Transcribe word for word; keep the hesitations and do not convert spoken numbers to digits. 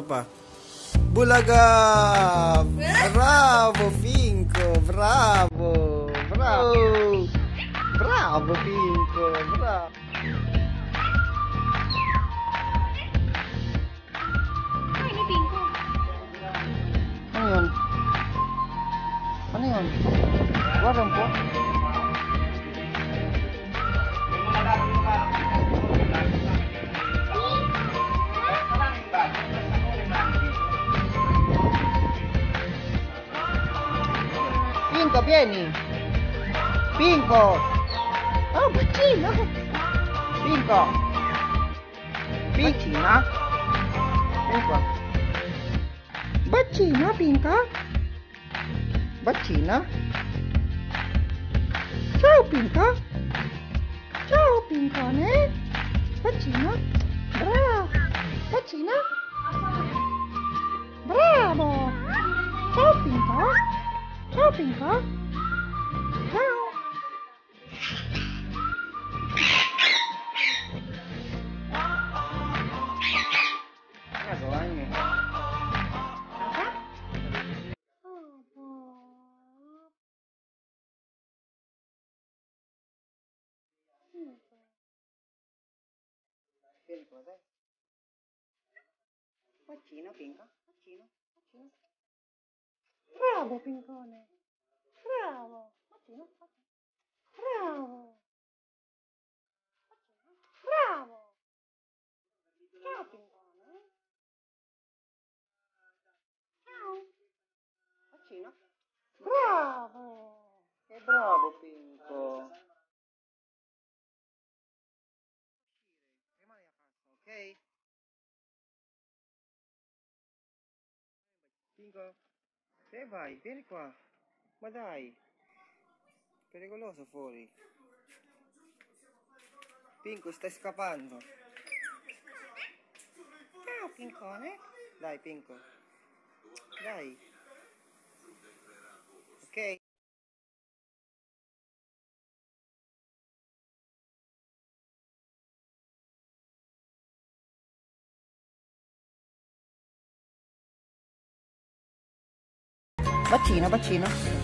pa. Bulaga! Bravo, Pinko! Bravo! Bravo! Bravo, Pinko! Bravo! Ay, ni Pinko. Ano yun? Ano yun? Walang po? Pinko, vieni! Pinko! Oh, bacino! Pinko! Bacina? Pinko! Bacina, Pinko? Bacina? Ciao, Pinko! Ciao, Pinkone! Bacino! Bravo! Bacina! Bravo! Ciao, Pinko! Ciao, Pinko! Ciao! Nagawa niyo. Pinko, dai. Bacino, Pinko. Bacino, bacino. Bravo, Pinkone. Bravo. Bacino, bacino. Bravo. Bravo. Ciao, Pinkone. Ciao. Bacino. Bravo. Che bravo, Pinko. Rimani a casa, ok? Pinko, se vai? Vieni qua. Ma dai. Pericoloso fuori. Pinko, stai scappando. Ciao, Pinkone. Dai, Pinko. Dai. Ok. Bacino, bacino.